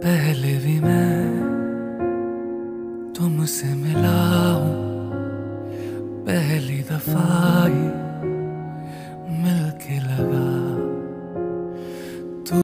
पहले भी मैं तुमसे मिला हूँ, पहली दफा ही